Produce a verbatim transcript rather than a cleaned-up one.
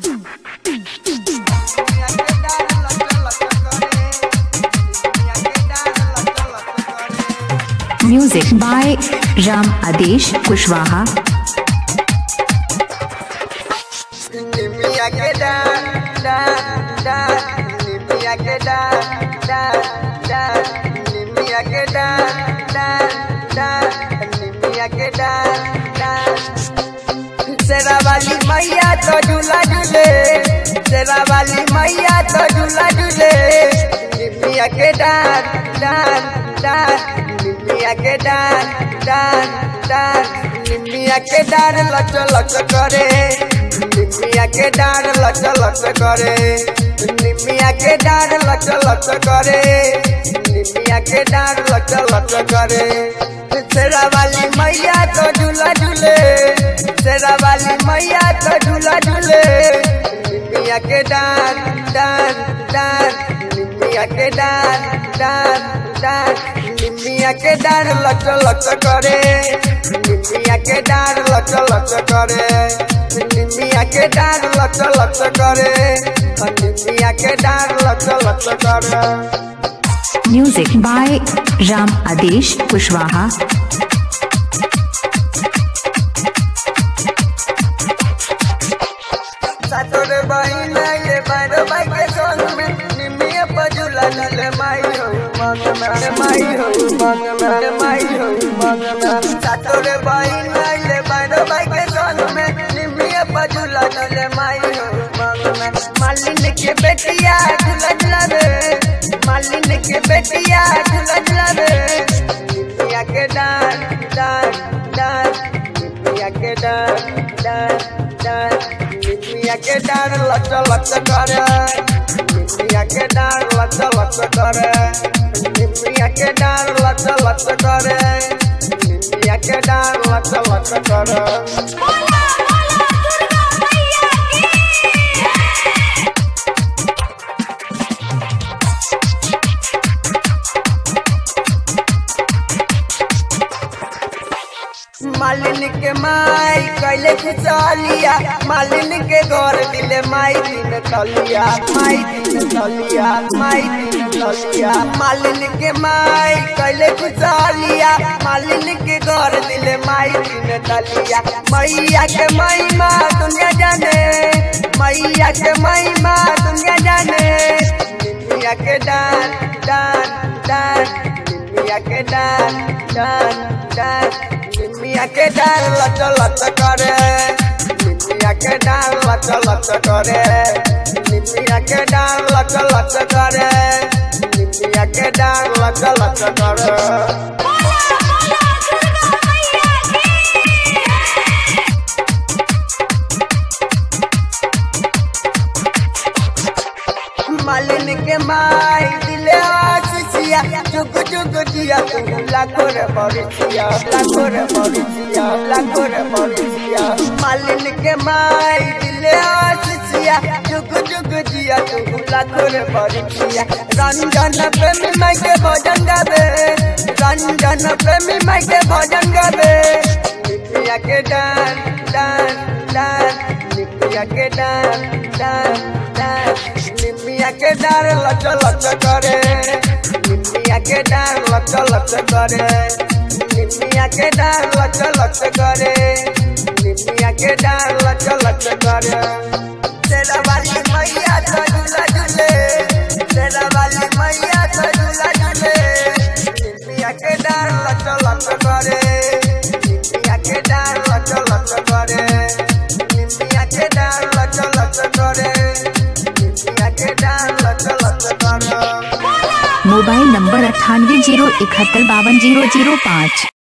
Music by Ram Adesh Kushwaha. निमिया के डार डार डार निमिया के डार डार डार निमिया के डार डार डार निमिया के डार डार शेरा वाली मैया तो झूला झूले शेरा वाली मैया तो झूला झूले निमिया के डार डार डार निमिया के डार डार डार निमिया के डार लच लच करे निमिया के डार लच लच करे निमिया के डार लच लच करे निमिया के डार लच लच करे शेरा वाली मैया तो झूला झूले शेरा वाली मैया तो झूला झूले निमिया के डार डार डार निमिया के डार डार डार निमिया के डार लच लच करे निमिया के डार लच लच करे निमिया के डार लच लच करे निमिया के डार लच लच करे Music by Ram Adesh Kushwaha. सातोरे बहिन ले बारो भाई के संग में निमिया पर झूला झूले माई हो मंग में माई हो मंग में माई हो मंग में सातोरे बहिन ले बारो भाई के संग में निमिया पर झूला झूले माई हो मंग में मालिन के बेटिया झूला झूला रे मालिन के बेटिया झूला झूला रे निमिया के डार डार डार निमिया के डार डार डार निमिया के डार लच लच करे निमिया के डार लच लच करे निमिया के डार लच लच करे निमिया के डार लच लच करे मालिन के माई कैले खुशलिया मालिन के घर दिले माई दिन तलिया माई दिन तलिया माई दिन तलिया मालिन के माई कैले खुशलिया मालिन के घर दिले माई दिन तलिया मैया के महिमा दुनिया जाने मैया के महिमा दुनिया जाने निमिया के डार डार डार निमिया के डार डार डार निमिया के डार लच लच करे निमिया के डार लच लच करे निमिया के डार लच लच करे निमिया के डार लच लच करे मालिन के माई दिले आशीषिया जुग जुग जिया तू लाखों रे परिचिया लाखों रे परिचिया लाखों रे परिचिया मालिन के माई दिले आशीषिया जुग जुग जिया तू लाखों रे परिचिया रंजन प्रेमी माई के भजन गावे रंजन प्रेमी माई के भजन गावे निमिया के डार डार डार निमिया के डार डार डार निमिया के डार लच लच करे निमिया के डार लच लच करे निमिया के डार लच लच करे निमिया के डार लच लच करे शेरा वाली मैया तो झूला झूले शेरा वाली मैया तो झूला झूले निमिया के डार लच लच करे निमिया के डार लच लच करे निमिया के डार लच लच करे निमिया के डार लच लच करे मोबाइल नंबर अट्ठानवे जीरो इकहत्तर बावन जीरो जीरो पाँच।